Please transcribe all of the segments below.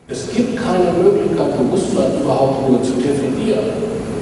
Es gibt keine Möglichkeit, Bewusstsein überhaupt nur zu definieren.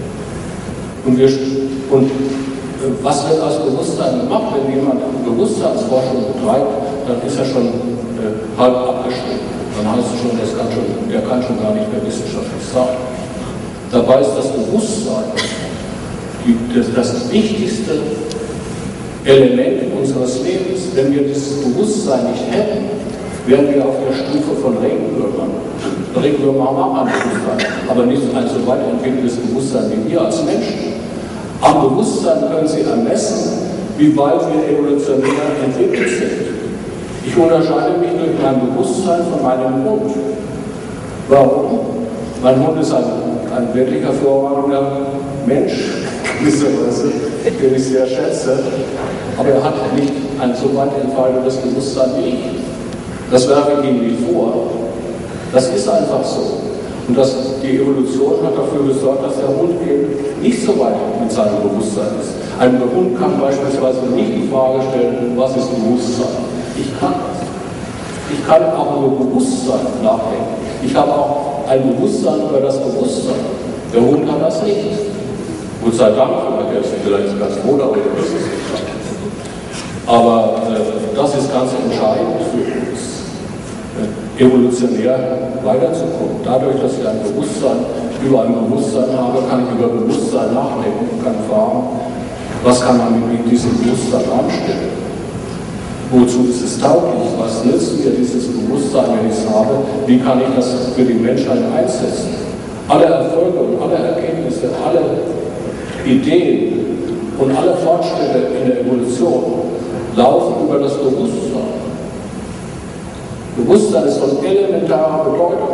Und was wird aus Bewusstsein gemacht? Wenn jemand Bewusstseinsforschung betreibt, dann ist er schon halb abgeschnitten. Dann heißt es schon, der kann schon gar nicht mehr wissenschaftlich sein. Dabei ist das Bewusstsein das wichtigste Element unseres Lebens. Wenn wir dieses Bewusstsein nicht hätten, wären wir auf der Stufe von Regenwürmern. Regenwürmer haben auch ein Bewusstsein, aber nicht ein so weit entwickeltes Bewusstsein wie wir als Menschen. Am Bewusstsein können Sie ermessen, wie weit wir evolutionär entwickelt sind. Ich unterscheide mich durch mein Bewusstsein von meinem Hund. Warum? Mein Hund ist ein wirklich hervorragender Mensch, gewisserweise, den ich sehr schätze, aber er hat nicht ein so weit entfaltetes Bewusstsein wie ich. Das werfe ich Ihnen nicht vor. Das ist einfach so. Und die Evolution hat dafür gesorgt, dass der Hund eben nicht so weit mit seinem Bewusstsein ist. Ein Hund kann beispielsweise nicht die Frage stellen, was ist Bewusstsein? Ich kann das. Ich kann auch über Bewusstsein nachdenken. Ich habe auch ein Bewusstsein über das Bewusstsein. Der Hund kann das nicht. Gott sei Dank, vielleicht ganz froh darüber, dass es nicht kann. Aber das ist ganz entscheidend für uns, evolutionär weiterzukommen. Dadurch, dass ich ein Bewusstsein über ein Bewusstsein habe, kann ich über Bewusstsein nachdenken und kann fragen, was kann man mit diesem Bewusstsein anstellen? Wozu ist es tauglich? Was nützt mir dieses Bewusstsein, wenn ich es habe? Wie kann ich das für die Menschheit einsetzen? Alle Erfolge und alle Erkenntnisse, alle Ideen und alle Fortschritte in der Evolution laufen über das Bewusstsein. Bewusstsein ist von elementarer Bedeutung.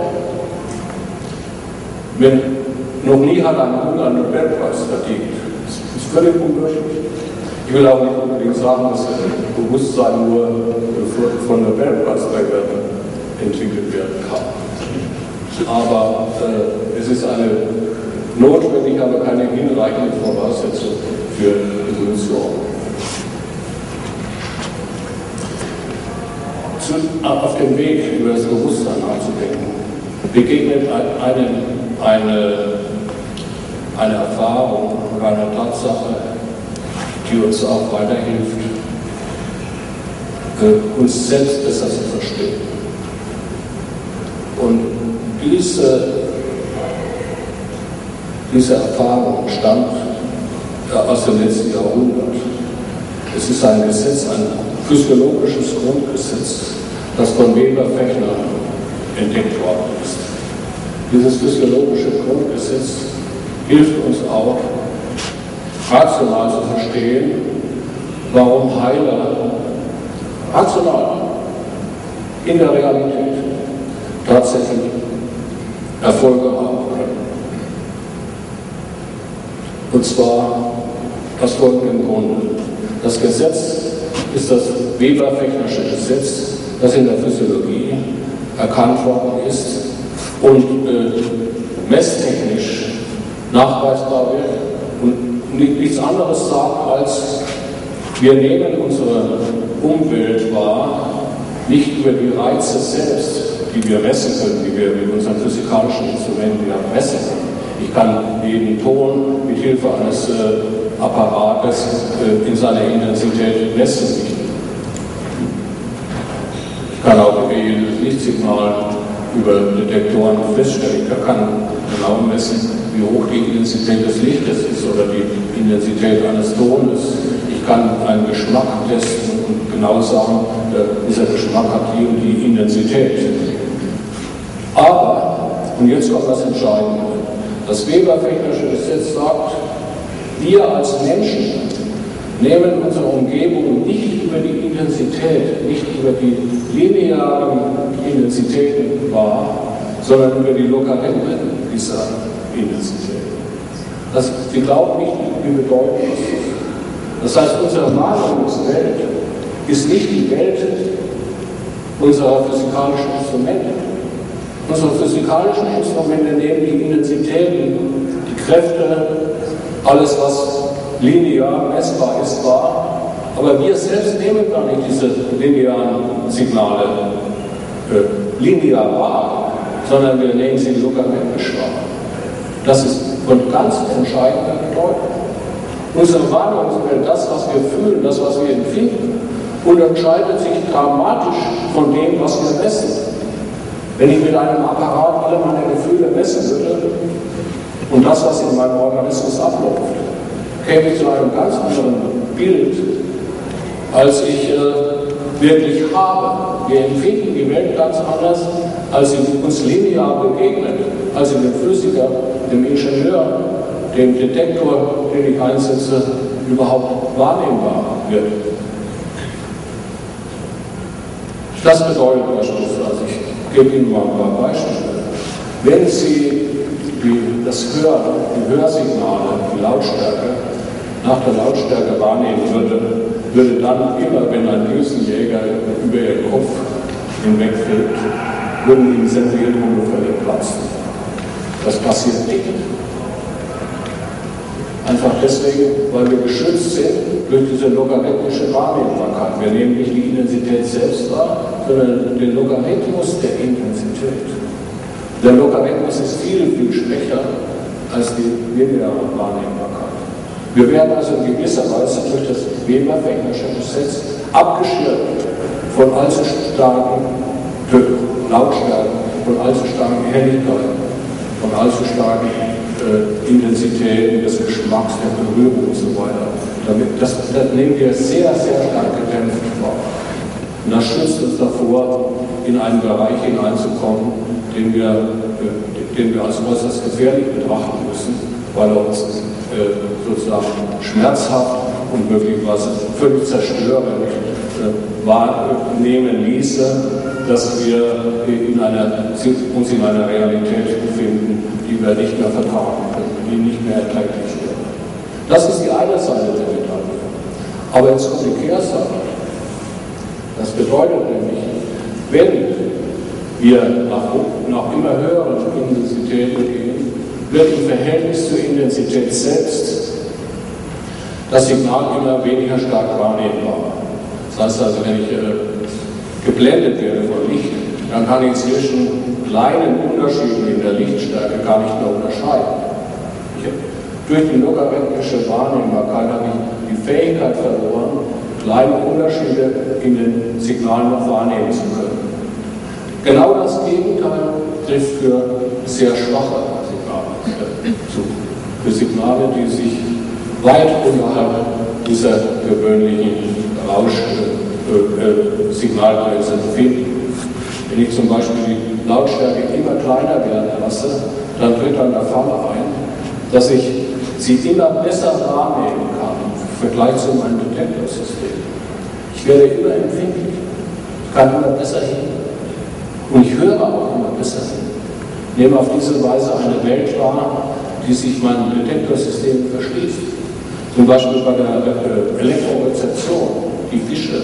Noch nie hat ein Hund einen Nobelpreis verdient. Das ist völlig unmöglich. Ich will auch nicht unbedingt sagen, dass Bewusstsein nur von Nobelpreisträgern entwickelt werden kann. Aber es ist eine notwendige, aber keine hinreichende Voraussetzung für Evolution. Auf dem Weg, über das Bewusstsein nachzudenken, begegnet eine Erfahrung oder eine Tatsache, die uns auch weiterhilft, uns selbst besser zu verstehen. Und diese Erfahrung stammt aus dem letzten Jahrhundert. Es ist ein Gesetz, ein physiologisches Grundgesetz, das von Weber-Fechner entdeckt worden ist. Dieses physiologische Grundgesetz hilft uns auch, rational zu verstehen, warum Heiler rational in der Realität tatsächlich Erfolge haben können. Und zwar aus folgendem Grunde. Das Gesetz ist das Weber-Fechnersche Gesetz, das in der Physiologie erkannt worden ist und messtechnisch nachweisbar wird und nichts anderes sagt, als wir nehmen unsere Umwelt wahr, nicht über die Reize selbst, die wir messen können, die wir mit unseren physikalischen Instrumenten ja messen können. Ich kann jeden Ton mit Hilfe eines Apparates in seiner Intensität messen. Ich kann auch jedes Lichtsignal über Detektoren feststellen. Ich kann genau messen, wie hoch die Intensität des Lichtes ist oder die Intensität eines Tones. Ich kann einen Geschmack testen und genau sagen, dieser Geschmack hat die und die Intensität. Aber, und jetzt kommt das Entscheidende, das Weber-Fechnersche Gesetz sagt, wir als Menschen nehmen unsere Umgebung nicht über die Intensität, nicht über die linearen Intensitäten wahr, sondern über die Logarithmen dieser Intensität. Sie glauben nicht, wie bedeutend das ist. Das heißt, unsere Wahrnehmungswelt ist nicht die Welt unserer physikalischen Instrumente. Unsere physikalischen Instrumente nehmen die Intensitäten, die Kräfte, alles, was linear messbar ist, wahr. Aber wir selbst nehmen gar nicht diese linearen Signale linear wahr. sondern wir nehmen sie logarithmisch wahr. Das ist von ganz entscheidender Bedeutung. Unsere Wahrnehmungswelt, das, was wir fühlen, das, was wir empfinden, unterscheidet sich dramatisch von dem, was wir messen. Wenn ich mit einem Apparat alle meine Gefühle messen würde und das, was in meinem Organismus abläuft, käme ich zu einem ganz anderen Bild, als ich wirklich habe. Wir empfinden die Welt ganz anders, als sie uns linear begegnet, als sie dem Physiker, dem Ingenieur, dem Detektor, den ich einsetze, überhaupt wahrnehmbar wird. Das bedeutet beispielsweise, ich gebe Ihnen mal ein paar Beispiele. Wenn Sie das Hören, die Hörsignale, die Lautstärke, nach der Lautstärke wahrnehmen würde dann immer, wenn ein Düsenjäger über Ihren Kopf hinwegfliegt, würden Ihnen sämtliche Tonfälle platzen. Das passiert nicht. Einfach deswegen, weil wir geschützt sind durch diese logarithmische Wahrnehmbarkeit. Wir nehmen nicht die Intensität selbst wahr, sondern den Logarithmus der Intensität. Der Logarithmus ist viel, viel schwächer als die lineare Wahrnehmbarkeit. Wir werden also in gewisser Weise durch das Weber-Fechnersche Gesetz abgeschirmt von allzu starken Lautstärken, von allzu starken Helligkeiten, von allzu starken Intensitäten des Geschmacks, der Berührung und so weiter. Das nehmen wir sehr, sehr stark gedämpft wahr. Und das schützt uns davor, in einen Bereich hineinzukommen, den wir als äußerst gefährlich betrachten müssen, weil er uns sozusagen schmerzhaft und möglicherweise völlig zerstörend wahrnehmen ließe, dass wir uns in einer Realität befinden, die wir nicht mehr vertragen können, die nicht mehr erträglich wird. Das ist die eine Seite der Medaille. Aber jetzt kommt die Kehrseite. Das bedeutet nämlich, wenn wir nach immer höheren Intensitäten gehen, wird im Verhältnis zur Intensität selbst das Signal immer weniger stark wahrnehmbar. Das heißt also, wenn ich geblendet werde von Licht, dann kann ich zwischen kleinen Unterschieden in der Lichtstärke gar nicht mehr unterscheiden. Durch die logarithmische Wahrnehmbarkeit habe ich die Fähigkeit verloren, kleine Unterschiede in den Signalen noch wahrnehmen zu können. Genau das Gegenteil trifft für sehr schwache Signale zu. Für Signale, die sich weit unterhalb dieser gewöhnlichen Signalgrenze befinden. Wenn ich zum Beispiel die Lautstärke immer kleiner werden lasse, dann tritt dann der Fall ein, dass ich sie immer besser wahrnehmen kann im Vergleich zu meinem Detektorsystem. Ich werde immer empfindlich, ich kann immer besser hin und ich höre auch immer besser hin. Ich nehme auf diese Weise eine Welt wahr, die sich meinem Detektorsystem verschließt. Zum Beispiel bei der Elektrorezeption, die Fische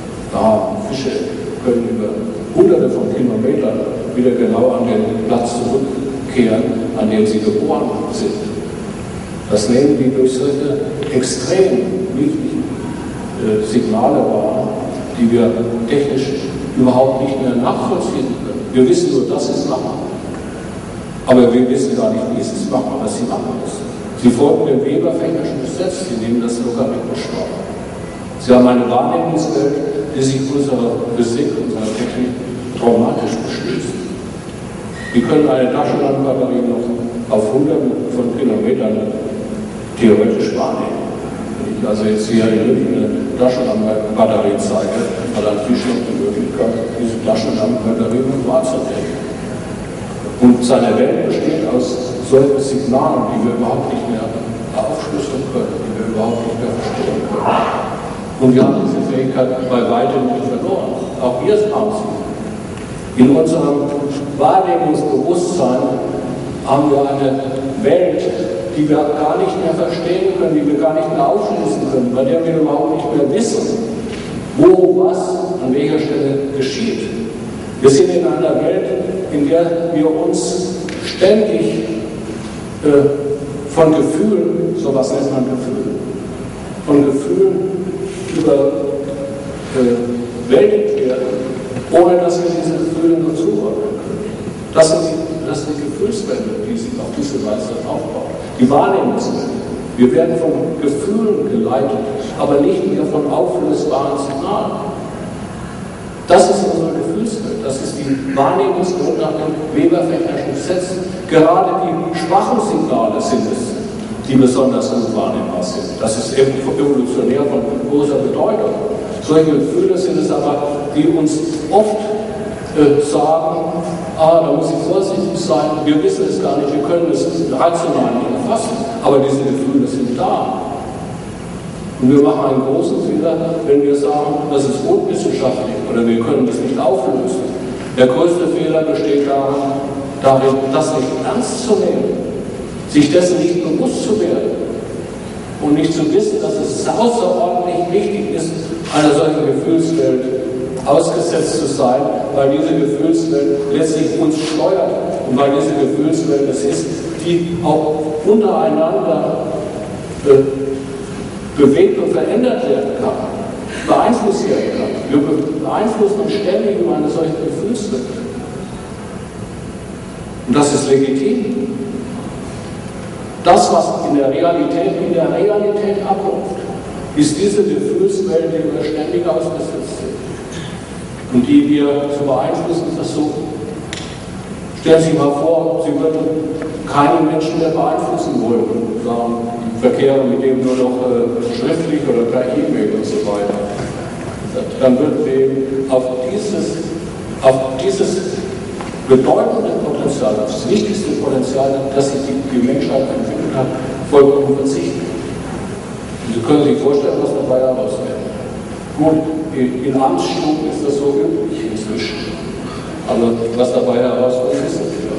können über Hunderte von Kilometern wieder genau an den Platz zurückkehren, an dem sie geboren sind. Das nehmen die durch solche extrem wichtigen Signale wahr, die wir technisch überhaupt nicht mehr nachvollziehen können. Wir wissen nur, dass sie es machen. Aber wir wissen gar nicht, wie sie es machen, was sie machen müssen. Sie folgen dem Weber-Fechnerschen Gesetz, sie nehmen das logarithmisch wahr. Sie haben eine Wahrnehmungswelt, die sich unserer Physik, unserer Technik traumatisch beschließt. Wir können eine Taschenlampenbatterie noch auf Hunderten von Kilometern theoretisch wahrnehmen. Wenn ich also jetzt hier in München eine Taschenlampenbatterie zeige, hat ein Fisch noch die Möglichkeit, diese Taschenlampenbatterie noch wahrzunehmen. Und seine Welt besteht aus solchen Signalen, die wir überhaupt nicht mehr aufschlüsseln können, die wir überhaupt nicht mehr verstehen können. Und wir haben diese Fähigkeit bei weitem nicht verloren. Auch wir haben sie. In unserem Wahrnehmungsbewusstsein haben wir eine Welt, die wir gar nicht mehr verstehen können, die wir gar nicht mehr aufschließen können, bei der wir überhaupt nicht mehr wissen, wo was an welcher Stelle geschieht. Wir sind in einer Welt, in der wir uns ständig von Gefühlen, sowas nennt man Gefühl, von Gefühlen überwältigt werden, ohne dass wir diese Gefühle nur zuordnen können. Das sind die die Gefühlswelt, die sich auf diese Weise aufbaut. Die Wahrnehmungswelt. Wir werden von Gefühlen geleitet, aber nicht mehr von auflösbaren Signalen. Das ist unsere Gefühlswelt, das ist die Wahrnehmungswelt nach dem Weber-Fechnerschen Gesetz. Gerade die schwachen Signale sind es, die besonders gut wahrnehmbar sind. Das ist evolutionär von großer Bedeutung. Solche Gefühle sind es aber, die uns oft sagen, da muss ich vorsichtig sein, wir wissen es gar nicht, wir können es rational nicht erfassen, aber diese Gefühle sind da. Und wir machen einen großen Fehler, wenn wir sagen, das ist unwissenschaftlich oder wir können das nicht auflösen. Der größte Fehler besteht darin, das nicht ernst zu nehmen, sich dessen nicht bewusst zu werden und nicht zu wissen, dass es außerordentlich wichtig ist, einer solchen Gefühlswelt ausgesetzt zu sein, weil diese Gefühlswelt letztlich uns steuert und weil diese Gefühlswelt es ist, die auch untereinander bewegt und verändert werden kann, beeinflusst werden kann. Wir beeinflussen uns ständig über eine solche Gefühlswelt. Und das ist legitim. Das, was in der Realität abläuft, ist diese Gefühlswelt, die wir ständig ausgesetzt sind und die wir zu beeinflussen versuchen. Stellen Sie sich mal vor, Sie würden keinen Menschen mehr beeinflussen wollen und sagen, verkehren mit dem nur noch schriftlich oder per E-Mail und so weiter. Dann würden wir auf dieses bedeutende Potenzial, das wichtigste Potenzial, das sich die Menschheit entwickelt hat, vollkommen verzichten. Und Sie können sich vorstellen, was dabei herauskommt. Gut, in Amtsstuben ist das so üblich inzwischen. Aber was dabei herauskommt, ist das wieder.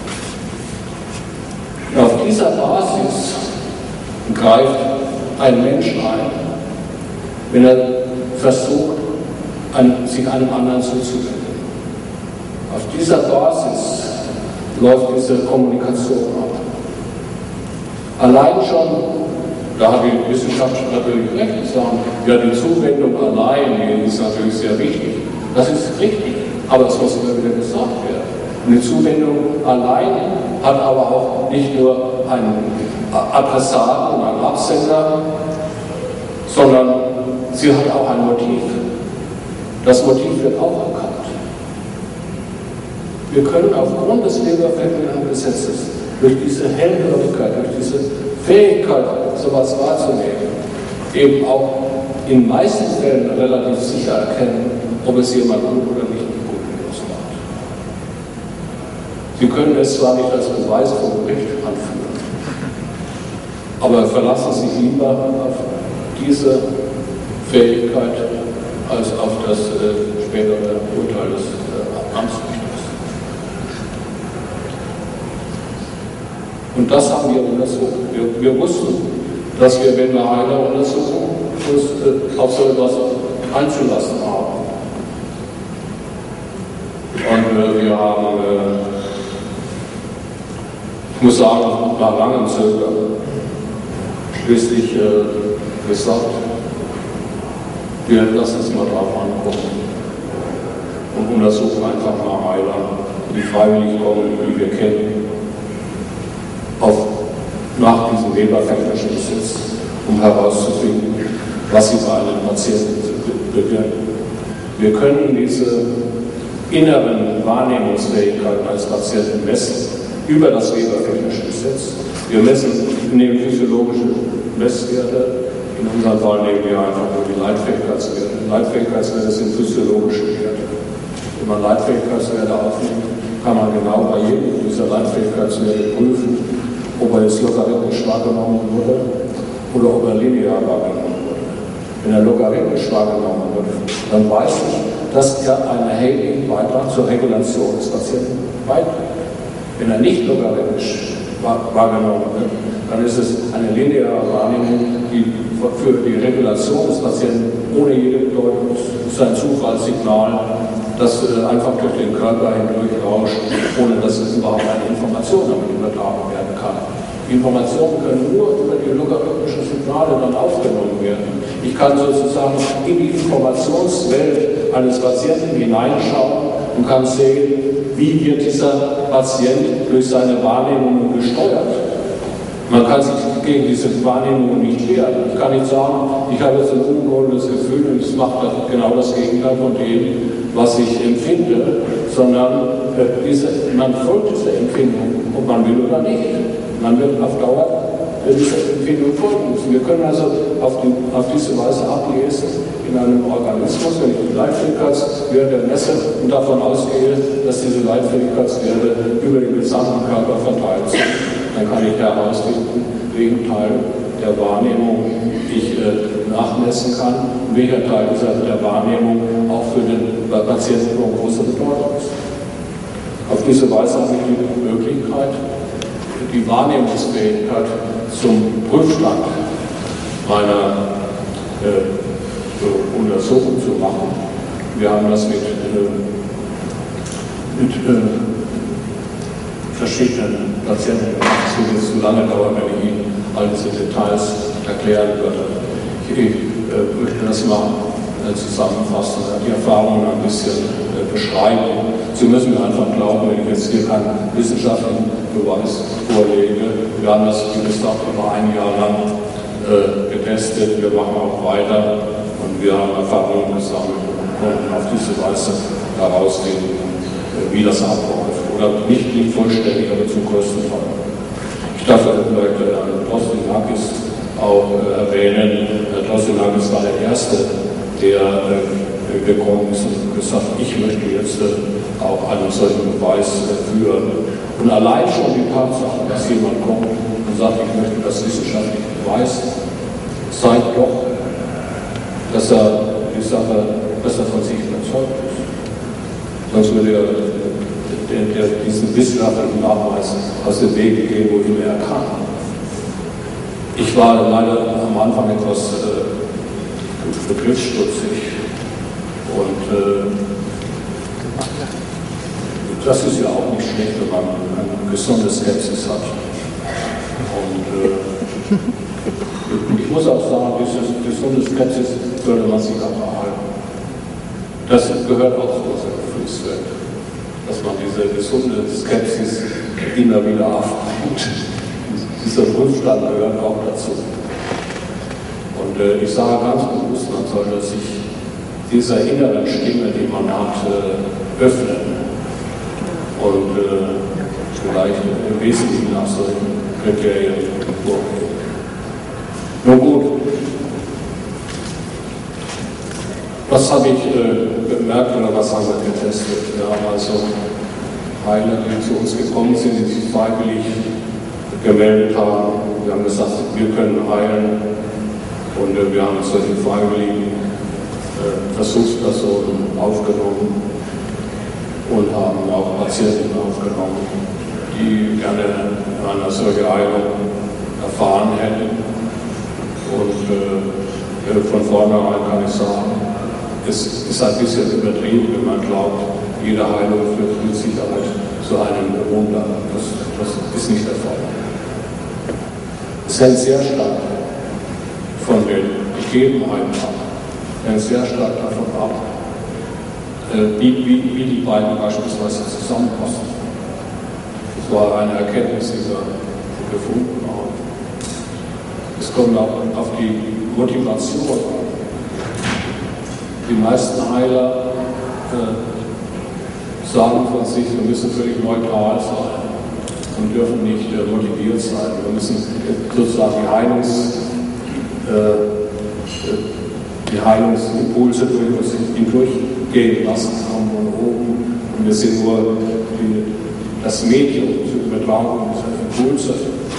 Auf dieser Basis greift ein Mensch ein, wenn er versucht, sich einem anderen zuzuwenden. Auf dieser Basis läuft diese Kommunikation ab. Allein schon, da hat die Wissenschaft natürlich recht, die sagen, ja, die Zuwendung allein, die ist natürlich sehr wichtig. Das ist richtig, aber es muss immer wieder gesagt werden. Und die Zuwendung allein hat aber auch nicht nur einen Adressaten und einen Absender, sondern sie hat auch ein Motiv. Das Motiv wird auch erkannt. Wir können aufgrund des Weber-Fechnerschen Gesetzes durch diese Hellhörigkeit, durch diese Fähigkeit, sowas wahrzunehmen, eben auch in meisten Fällen relativ sicher erkennen, ob es jemand gut oder nicht gut mit uns macht. Sie können es zwar nicht als Beweis vom Gericht anführen, aber verlassen Sie sich lieber auf diese Fähigkeit als auf das spätere Urteil des Amtsrichters. Und das haben wir untersucht. Wir wussten, dass wir, wenn wir einer untersuchen, uns auf so etwas einzulassen haben. Und wir haben, ich muss sagen, nach langem Zögern schließlich gesagt, wir lassen uns mal drauf angucken und untersuchen einfach mal Heiler, die freiwillig kommen, die wir kennen, nach diesem Weber-Fechnerschen Gesetz, um herauszufinden, was sie bei einem Patienten bewirken. Wir können diese inneren Wahrnehmungsfähigkeiten als Patienten messen über das Weber-Fechnersche Gesetz. Wir nehmen physiologische Messwerte, in unserem Fall nehmen wir einfach nur die Leitfähigkeitswerte. Leitfähigkeitswerte sind physiologische Werte. Wenn man Leitfähigkeitswerte aufnimmt, kann man genau bei jedem dieser Leitfähigkeitswerte prüfen, ob er jetzt logarithmisch wahrgenommen wurde oder ob er linear wahrgenommen wurde. Wenn er logarithmisch wahrgenommen wurde, dann weiß ich, dass er einen erheblichen Beitrag zur Regulation des Patienten beiträgt. Wenn er nicht logarithmisch wahrgenommen wird, dann ist es eine lineare Wahrnehmung, die für die Regulation des Patienten ohne jede Bedeutung ist ein Zufallssignal, das einfach durch den Körper hindurch rauscht, ohne dass es überhaupt eine Information damit übertragen werden kann. Die Informationen können nur über die logarithmischen Signale dann aufgenommen werden. Ich kann sozusagen in die Informationswelt eines Patienten hineinschauen und kann sehen, wie wird dieser Patient durch seine Wahrnehmungen gesteuert. Man kann sich gegen diese Wahrnehmung nicht wehren. Ich kann nicht sagen, ich habe jetzt ein ungeheuerliches Gefühl und es macht genau das Gegenteil von dem, was ich empfinde, sondern man folgt dieser Empfindung, ob man will oder nicht. Man wird auf Dauer dieser Empfindung folgen müssen. Wir können also auf diese Weise ablesen in einem Organismus, wenn ich die Leitfähigkeitswerte messe und davon ausgehe, dass diese Leitfähigkeitswerte über den gesamten Körper verteilt sind. Dann kann ich herausfinden, welchen Teil der Wahrnehmung ich nachmessen kann und welcher Teil der Wahrnehmung auch für den Patienten von großer Bedeutung ist. Auf diese Weise habe ich die Möglichkeit, die Wahrnehmungsfähigkeit zum Prüfstand meiner Untersuchung zu machen. Wir haben das mit verschiedenen Patienten gemacht. Es würde jetzt zu lange dauern, wenn ich Ihnen all diese Details erklären würde. Ich möchte das mal zusammenfassen, die Erfahrungen ein bisschen beschreiben. Sie müssen mir einfach glauben, wenn ich jetzt hier keinen wissenschaftlichen Beweis vorlege. Wir haben das, wie gesagt, über ein Jahr lang getestet. Wir machen auch weiter und wir haben Erfahrungen gesammelt und konnten auf diese Weise herausfinden, wie das abläuft. Oder nicht vollständig, aber zum größten Teil. Ich darf vielleicht Herrn Drosselnakis auch erwähnen. Herr Drosselnakis war der Erste, der gekommen ist und gesagt, ich möchte jetzt auch einen solchen Beweis führen. Und allein schon die Tatsache, dass jemand kommt und sagt, ich möchte das wissenschaftlich beweisen, zeigt doch, dass er von sich überzeugt ist. Sonst würde er diesen wissenschaftlichen Nachweis aus dem Weg gehen, wo immer er kann. Ich war leider am Anfang etwas begriffsstutzig und das ist ja auch nicht schlecht, wenn man eine gesunde Skepsis hat. Und ich muss auch sagen, diese gesunde Skepsis sollte man sich auch erhalten. Das gehört auch zu unserer Gefühlswelt, dass man diese gesunde Skepsis immer wieder aufbringt. Dieser Prüfstand gehört auch dazu. Und ich sage ganz bewusst, man sollte sich dieser inneren Stimme, die man hat, öffnen und vielleicht im Wesentlichen nach solchen Kriterien vorgehen. Nun gut, was habe ich bemerkt oder was haben wir getestet? Wir haben also Heiler, die zu uns gekommen sind, die sich freiwillig gemeldet haben. Wir haben gesagt, wir können heilen und wir haben solche freiwilligen Versuchspersonen aufgenommen und haben auch Patienten aufgenommen, die gerne eine solche Heilung erfahren hätten. Und von vornherein kann ich sagen, es ist ein bisschen übertrieben, wenn man glaubt, jede Heilung führt mit Sicherheit zu einem Wunder. Das ist nicht der Fall. Es hängt sehr stark von den Gegebenheiten ab. Es hängt sehr stark davon ab, wie die beiden beispielsweise zusammenpassen. Das war eine Erkenntnis, die wir gefunden haben. Es kommt auch auf die Motivation an. Die meisten Heiler sagen von sich, wir müssen völlig neutral sein und dürfen nicht motiviert sein. Wir müssen sozusagen die Heilungsimpulse durch uns hindurchgehen lassen von oben. Und wir sind nur das Medium zur Übertragung dieser Impulse.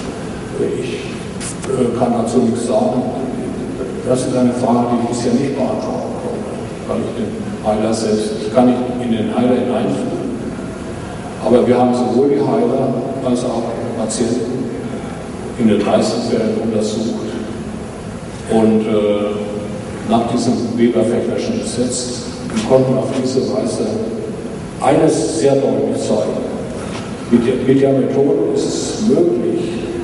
Ich kann dazu nichts sagen. Das ist eine Frage, die ich bisher nicht beantworten konnte. Kann ich den Heiler selbst, ich kann nicht in den Heiler hineinführen. Aber wir haben sowohl die Heiler als auch Patienten in den 30 Fällen untersucht. Und nach diesem Weber-Fechnerschen Gesetz konnten auf diese Weise eines sehr deutlich zeigen. Mit der Methode ist es möglich,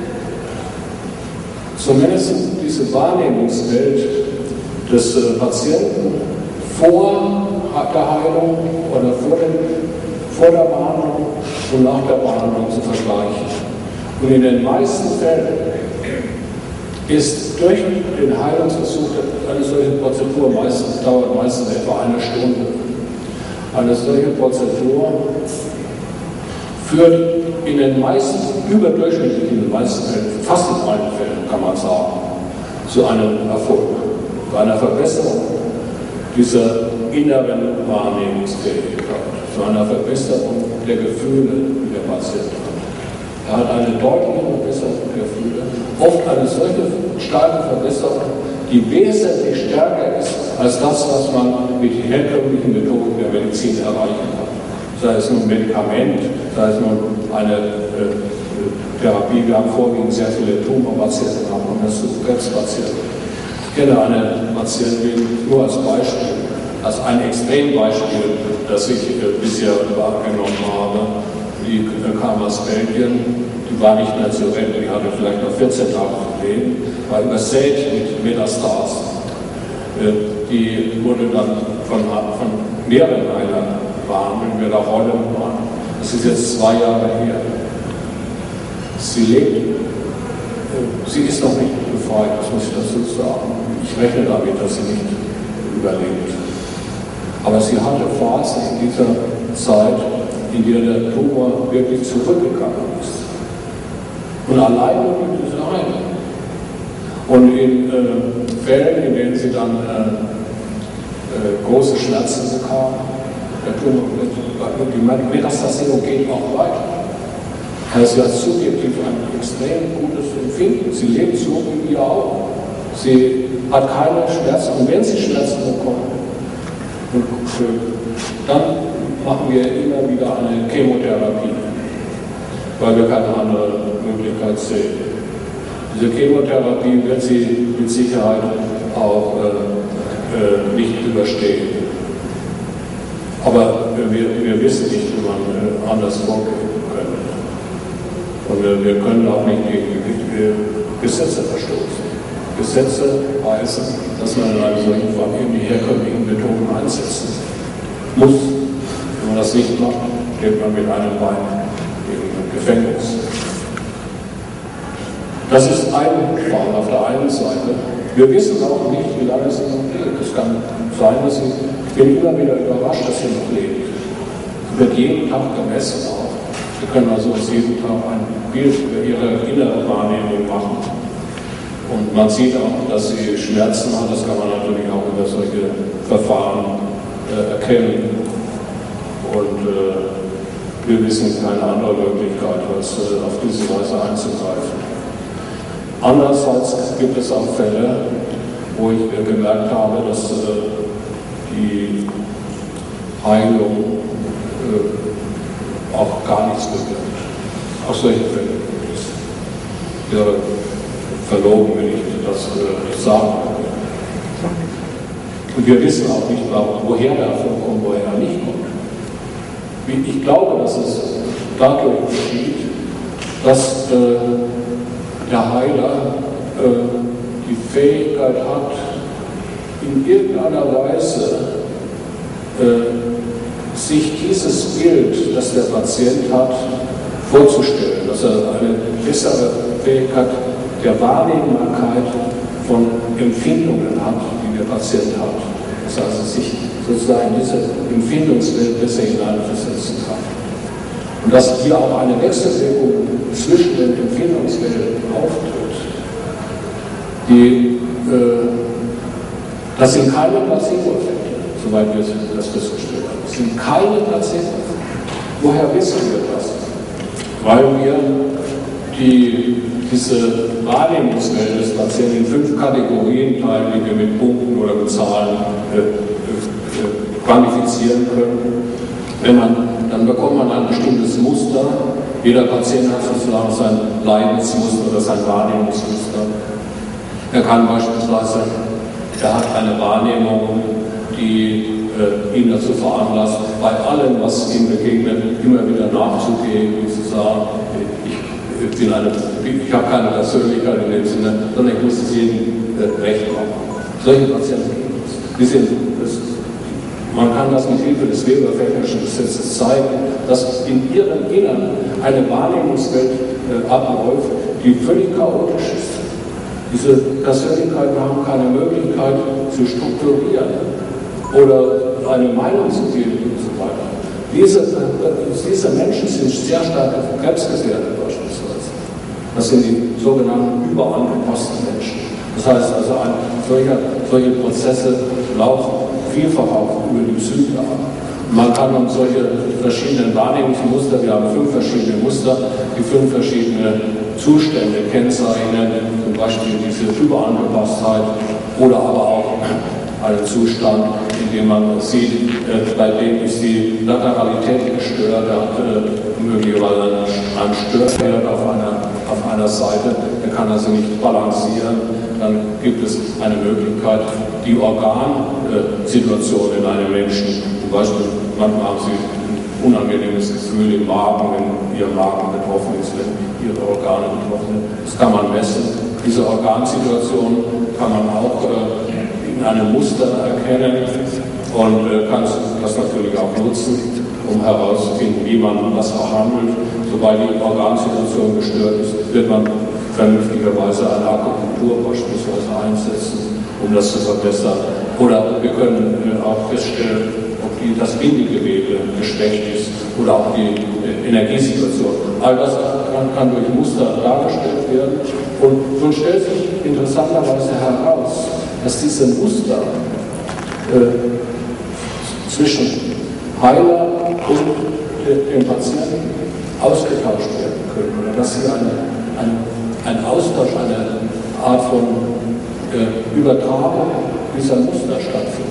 zumindest diese Wahrnehmungswelt des Patienten vor der Heilung oder vor der Behandlung und nach der Behandlung zu vergleichen. Und in den meisten Fällen ist durch den Heilungsversuch eine solche Prozedur dauert meistens etwa eine Stunde. Eine solche Prozedur führt in den meisten, überdurchschnittlich in den meisten Fällen, fast in allen Fällen kann man sagen, zu einem Erfolg, zu einer Verbesserung dieser inneren Wahrnehmungsfähigkeit, zu einer Verbesserung der Gefühle, die der Patient hat. Er hat eine deutliche Verbesserung der Gefühle, oft eine solche starke Verbesserung, die wesentlich stärker ist als das, was man mit den herkömmlichen Methoden der Medizin erreichen kann. Sei es nun Medikament, sei es nun eine Therapie. Wir haben vorwiegend sehr viele Tumorpatienten und das sind Krebspatienten. Ich kenne eine Patientin nur als Beispiel, als ein Extrembeispiel, das ich bisher wahrgenommen habe. Die kam aus Belgien, die war nicht mehr zu retten, die hatte vielleicht noch 14 Tage zu leben, war übersät mit Metastasen. Die wurde dann von mehreren Heilern behandelt, wir auch heute machen. Das ist jetzt 2 Jahre her. Sie lebt, sie ist noch nicht befreit, das muss ich dazu sagen. Ich rechne damit, dass sie nicht überlebt. Aber sie hatte Phasen in dieser Zeit, in der der Tumor wirklich zurückgegangen ist. Und allein durch diese Heilung. Und in Fällen, in denen sie dann große Schmerzen bekam, der Tumor, die Metastasierung geht auch weiter. Also sie hat subjektiv ein extrem gutes Empfinden. Sie lebt so wie wir auch. Sie hat keine Schmerzen. Und wenn sie Schmerzen bekommt, dann machen wir immer wieder eine Chemotherapie, weil wir keine andere Möglichkeit sehen. Diese Chemotherapie wird sie mit Sicherheit auch nicht überstehen. Aber wir wissen nicht, wie man anders vorgehen könnte. Und wir können auch nicht gegen Gesetze verstoßen. Gesetze heißen, dass man in einem solchen Fall eben die herkömmlichen Methoden einsetzen muss. Wenn man das nicht macht, steht man mit einem Bein im Gefängnis. Das ist ein Fall auf der einen Seite. Wir wissen auch nicht, wie lange sie noch lebt. Es kann sein, dass ich bin immer wieder überrascht, dass sie noch lebt. Sie wird jeden Tag gemessen auch. Wir können also aus jedem Tag ein Bild über ihre innere Wahrnehmung machen. Und man sieht auch, dass sie Schmerzen hat. Das kann man natürlich auch über solche Verfahren erkennen. Und wir wissen keine andere Möglichkeit, als auf diese Weise einzugreifen. Andererseits gibt es auch Fälle, wo ich gemerkt habe, dass die Heilung auch gar nichts bewirkt. Auch solche Fälle gibt es. Wäre verlogen, wenn ich das nicht sagen würde. Und wir wissen auch nicht, woher der Erfolg kommt, woher er nicht kommt. Ich glaube, dass es dadurch geschieht, dass der Heiler die Fähigkeit hat, in irgendeiner Weise sich dieses Bild, das der Patient hat, vorzustellen, dass er eine bessere Fähigkeit der Wahrnehmbarkeit von Empfindungen hat, die der Patient hat. Das heißt, dass sich sozusagen diese Empfindungswelt besser hineinversetzen kann. Und dass hier auch eine Wechselwirkung zwischen den Empfindungswelten auftritt. Das sind keine Placebo-Effekte, soweit wir das festgestellt haben. Das sind keine Placebo-Effekte. Woher wissen wir das? Weil wir diese Wahrnehmungswelt des Patienten in 5 Kategorien teilen, die wir mit Punkten oder mit Zahlen quantifizieren können. Dann bekommt man ein bestimmtes Muster. Jeder Patient hat sozusagen sein Leidensmuster oder sein Wahrnehmungsmuster. Er kann beispielsweise, er hat eine Wahrnehmung, die ihn dazu veranlasst, bei allem, was ihm begegnet, immer wieder nachzugehen und zu sagen, ich habe keine Persönlichkeit in dem Sinne, sondern ich muss es jedem recht machen. Solche Patienten gibt es. Die Man kann das mit Hilfe des Weber-Fechnerschen Gesetzes zeigen, dass in ihrem Innern eine Wahrnehmungswelt abläuft, die völlig chaotisch ist. Diese Persönlichkeiten haben keine Möglichkeit zu strukturieren oder eine Meinung zu bilden und so weiter. Diese Menschen sind sehr stark krebsgefährdet beispielsweise. Das sind die sogenannten überangepassten Menschen. Das heißt also, solche Prozesse laufen vielfach auch über die Psyche ab. Man kann dann solche verschiedenen Wahrnehmungsmuster, wir haben 5 verschiedene Muster, die 5 verschiedene Zustände kennzeichnen, zum Beispiel diese Überangepasstheit oder aber auch einen Zustand, in dem man sieht, bei dem ist die Lateralität gestört, er hat möglicherweise einen Störherd auf einer Seite, er kann also nicht balancieren, dann gibt es eine Möglichkeit, die Organsituation in einem Menschen, zum Beispiel manchmal haben sie ein unangenehmes Gefühl im Magen, wenn ihr Magen betroffen ist, wenn ihre Organe betroffen sind, das kann man messen. Diese Organsituation kann man auch in einem Muster erkennen und kann das natürlich auch nutzen, um herauszufinden, wie man das behandelt. Sobald die Organsituation gestört ist, wird man vernünftigerweise eine Akupunktur beispielsweise einsetzen, um das zu verbessern. Oder wir können auch feststellen, ob das Bindegewebe geschwächt ist oder auch die Energiesituation. All das kann durch Muster dargestellt werden. Und nun stellt sich interessanterweise heraus, dass diese Muster zwischen Heiler und dem Patienten ausgetauscht werden können. Oder dass hier ein Austausch, eine Art von Übertragung dieser Muster stattfindet.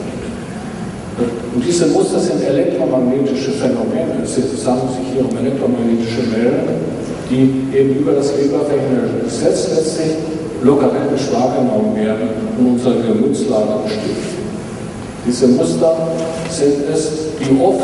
Und diese Muster sind elektromagnetische Phänomene. Es handelt sich hier um elektromagnetische Wellen, die eben über das Weber-Fechnersche Gesetz letztlich logarithmisch wahrgenommen werden und unsere Gemütslage bestimmen. Diese Muster sind es, die oft,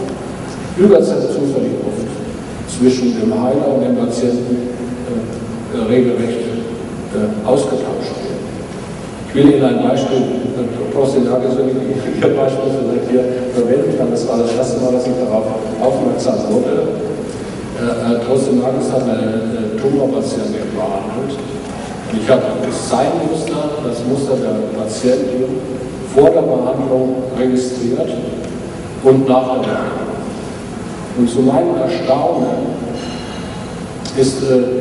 zufällig oft, zwischen dem Heiler und dem Patienten regelrecht ausgetauscht werden. Ich will Ihnen ein Beispiel, Prostinakis, wenn ich Ihr Beispiel vielleicht hier verwenden kann, das war das erste Mal, dass ich darauf aufmerksam wurde. Herr Prostinakis hat eine Tumorpatientin behandelt. Und ich habe sein Muster, das Muster der Patientin, vor der Behandlung registriert und nach der Behandlung. Und zu meinem Erstaunen ist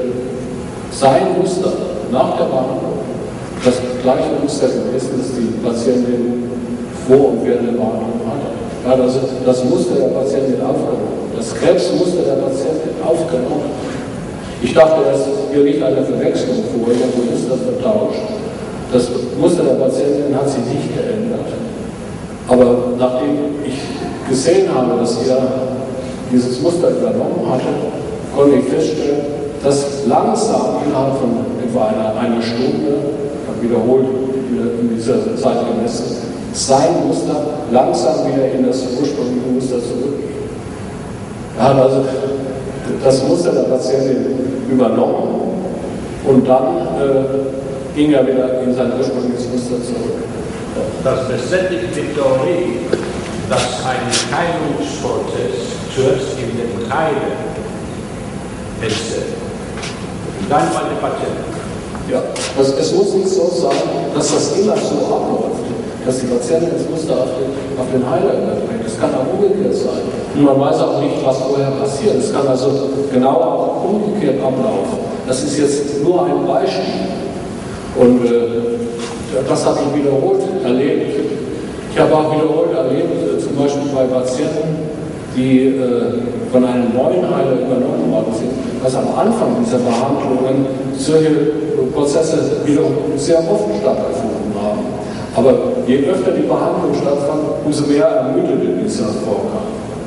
sein Muster nach der Behandlung das gleiche Muster gewesen, das die Patientin vor und während der Behandlung hatte. Ja, das Muster der Patientin aufgenommen, das Krebsmuster der Patientin aufgenommen. Ich dachte, dass hier liegt eine Verwechslung vor, irgendwo ist das vertauscht. Das Muster der Patientin hat sich nicht geändert. Aber nachdem ich gesehen habe, dass er dieses Muster übernommen hatte, konnte ich feststellen, dass langsam innerhalb von etwa einer Stunde, wiederholt in dieser Zeit gemessen, sein Muster langsam wieder in das ursprüngliche Muster zurückgeht. Er hat also das Muster der Patientin übernommen und dann ging er wieder in sein ursprüngliches Muster zurück. Das bestätigt die Theorie, dass ein Heilungsprozess zuerst in den Heilen entsteht. Und dann bei den Patienten. Ja, es muss nicht so sein, dass das immer so abläuft, dass die Patientin das Muster auf den Heiler überträgt. Es kann auch umgekehrt sein. Und man weiß auch nicht, was vorher passiert. Es kann also genau auch umgekehrt ablaufen. Das ist jetzt nur ein Beispiel. Und das habe ich wiederholt erlebt. Ich habe auch wiederholt erlebt, zum Beispiel bei Patienten, die von einem neuen Heiler übernommen worden sind, dass am Anfang dieser Behandlungen solche Prozesse wiederum sehr offen stattgefunden haben. Aber je öfter die Behandlung stattfand, umso mehr ermüdete dieser Vorgang.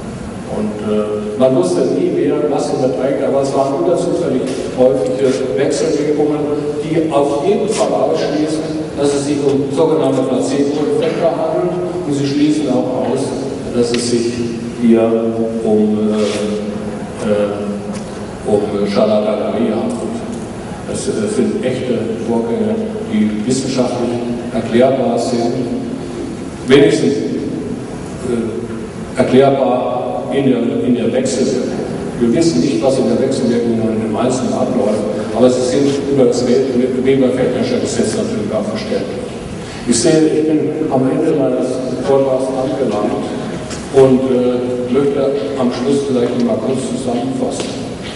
Und man wusste nie, wer was überträgt, aber es waren überzufällig häufige Wechselwirkungen, die auf jeden Fall ausschließen, dass es sich um sogenannte Placebo-Effekte handelt, und sie schließen auch aus, dass es sich hier um Scharlatanerie handelt. Das sind echte Vorgänge, die wissenschaftlich erklärbar sind, wenigstens erklärbar in der Wechselwirkung. Wir wissen nicht, was in der Wechselwirkung in dem Einzelnen abläuft, aber sie sind über das Weber-Feldmescher Gesetz natürlich auch verständlich. Ich sehe, ich bin am Ende meines Vortrags angelangt und möchte am Schluss vielleicht noch mal kurz zusammenfassen.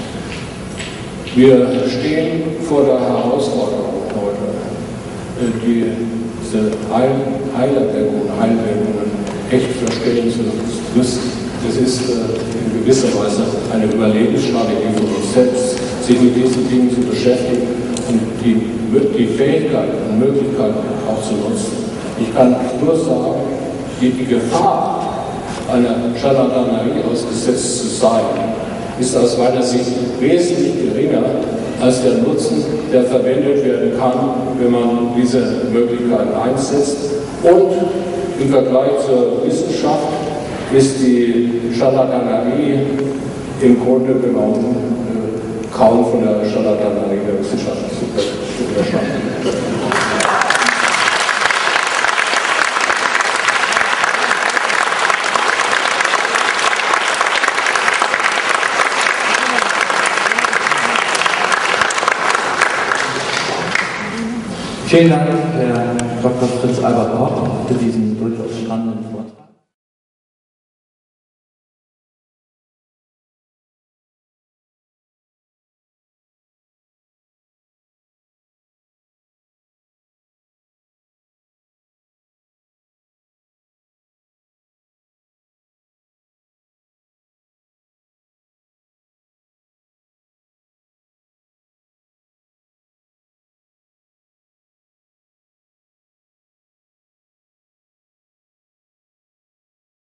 Wir stehen vor der Herausforderung heute, diese Heilwirkungen echt verstehen zu müssen. Das ist in gewisser Weise eine Überlebensstrategie für uns selbst, sich mit diesen Dingen zu beschäftigen und die Fähigkeiten und Möglichkeiten auch zu nutzen. Ich kann nur sagen, die Gefahr, einer Scharlatanerie ausgesetzt zu sein, ist aus meiner Sicht wesentlich geringer als der Nutzen, der verwendet werden kann, wenn man diese Möglichkeiten einsetzt. Und im Vergleich zur Wissenschaft ist die Scharlatanerie im Grunde genommen kaum von der Scharlatanerie der Wissenschaft zu unterscheiden. Vielen Dank, Herr Dr. Fritz Albert Popp, für diesen durchaus spannenden Vortrag.